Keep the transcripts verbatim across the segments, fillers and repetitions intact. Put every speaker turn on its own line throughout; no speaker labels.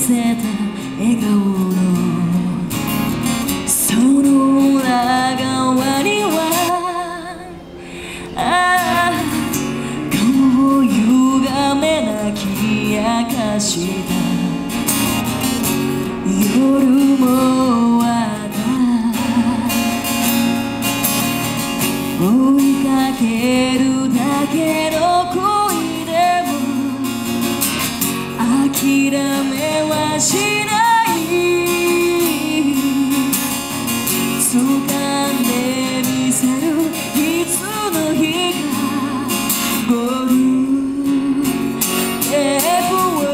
せた笑顔のその裏側にはああ顔を歪め泣き明かした夜もあった追いかけるだけの恋でも諦めはしない掴んでみせるいつの日かゴールテープを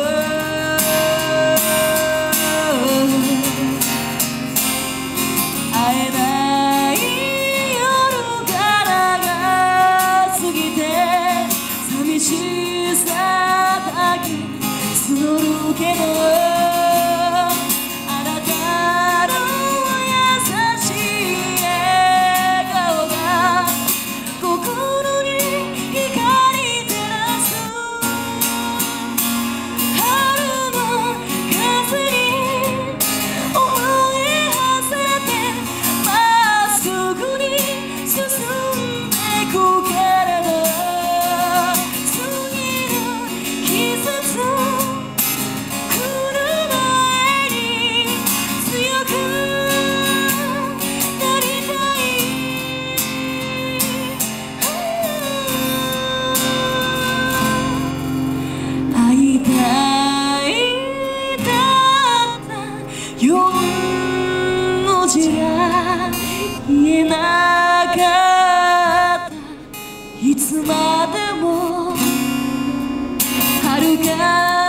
会えない夜からが過ぎて寂しさだけ募るけどあなたの優しい笑顔が心に光照らす春の風に思い馳せてまっすぐに進んでくけれど次の季節来る前に強くなりたい会いたいだったよん文字が言えなかったいつまでも遥か